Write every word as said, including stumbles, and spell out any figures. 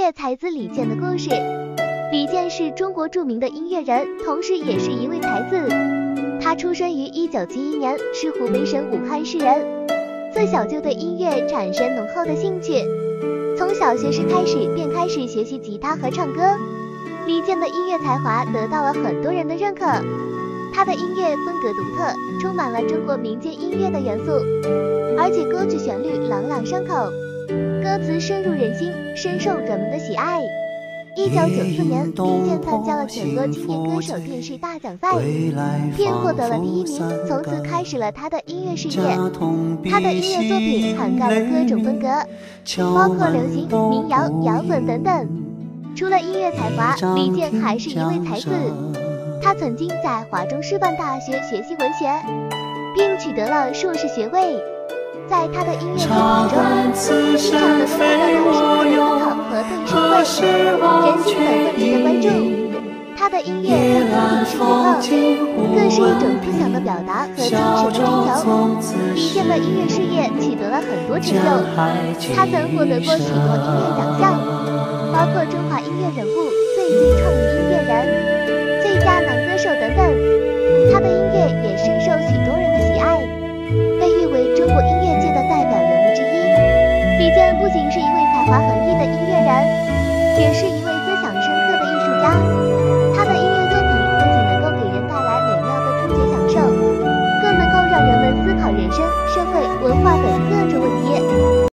乐才子李健的故事。李健是中国著名的音乐人，同时也是一位才子。他出生于一九七一年，是湖北省武汉市人。自小就对音乐产生浓厚的兴趣，从小学时开始便开始学习吉他和唱歌。李健的音乐才华得到了很多人的认可，他的音乐风格独特，充满了中国民间音乐的元素，而且歌曲旋律朗朗上口，歌词深入人心，深受人们的喜爱。一九九四年，李健参加了全国青年歌手电视大奖赛，便获得了第一名，从此开始了他的音乐事业。他的音乐作品涵盖了各种风格，包括流行、民谣、摇滚等等。除了音乐才华，李健还是一位才子。他曾经在华中师范大学学习文学，并取得了硕士学位。在他的音乐作品中，经常能够表达社会思考和对社会、人情本分值得关注。他的音乐不仅仅是娱乐，更是一种思想的表达和精神的追求。李健的音乐事业取得了很多成就，他曾获得过许多音乐奖项，包括中华音乐人物、最具创意音乐人、最佳男